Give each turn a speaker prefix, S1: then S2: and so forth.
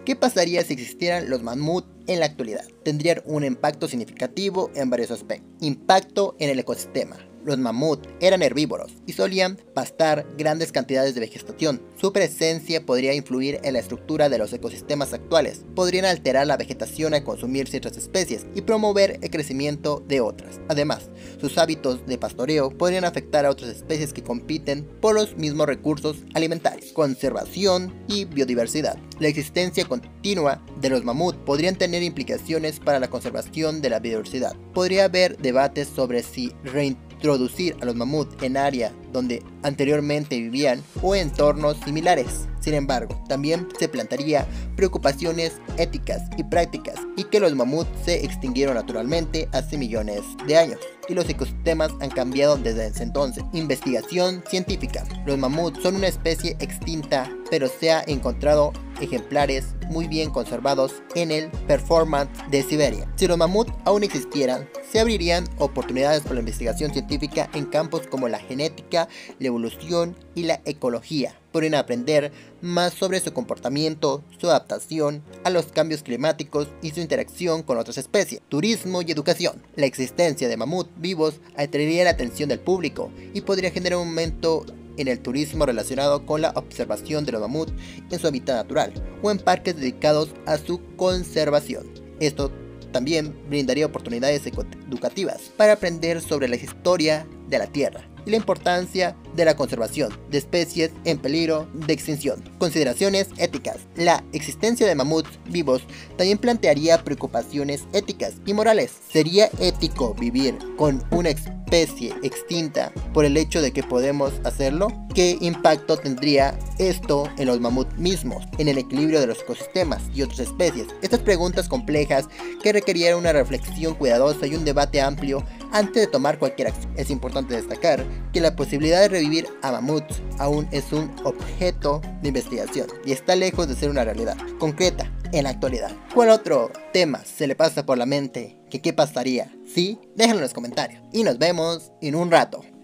S1: ¿Qué pasaría si existieran los mamut en la actualidad? Tendrían un impacto significativo en varios aspectos. Impacto en el ecosistema. Los mamut eran herbívoros y solían pastar grandes cantidades de vegetación. Su presencia podría influir en la estructura de los ecosistemas actuales. Podrían alterar la vegetación al consumir ciertas especies y promover el crecimiento de otras. Además, sus hábitos de pastoreo podrían afectar a otras especies que compiten por los mismos recursos alimentarios. Conservación y biodiversidad. La existencia continua de los mamut podrían tener implicaciones para la conservación de la biodiversidad. Podría haber debates sobre si reintroducir a los mamut en áreas donde anteriormente vivían o en entornos similares. Sin embargo, también se plantearía preocupaciones éticas y prácticas y que los mamuts se extinguieron naturalmente hace millones de años y los ecosistemas han cambiado desde ese entonces. Investigación científica. Los mamuts son una especie extinta, pero se ha encontrado ejemplares muy bien conservados en el Performance de Siberia. Si los mamuts aún existieran, se abrirían oportunidades para la investigación científica en campos como la genética, la evolución y la ecología. Podrían aprender más sobre su comportamiento, su adaptación a los cambios climáticos y su interacción con otras especies. Turismo y educación. La existencia de mamuts vivos atraería la atención del público y podría generar un aumento en el turismo relacionado con la observación de los mamuts en su hábitat natural o en parques dedicados a su conservación. Esto también brindaría oportunidades educativas para aprender sobre la historia de la Tierra y la importancia de la conservación de especies en peligro de extinción. Consideraciones éticas. La existencia de mamuts vivos también plantearía preocupaciones éticas y morales. ¿Sería ético vivir con una especie extinta por el hecho de que podemos hacerlo? ¿Qué impacto tendría esto en los mamuts mismos, en el equilibrio de los ecosistemas y otras especies? Estas preguntas complejas que requerían una reflexión cuidadosa y un debate amplio antes de tomar cualquier acción. Es importante destacar que la posibilidad de revivir a mamuts aún es un objeto de investigación y está lejos de ser una realidad concreta en la actualidad. ¿Cuál otro tema se le pasa por la mente? ¿Qué pasaría? ¿Sí? Déjenlo en los comentarios y nos vemos en un rato.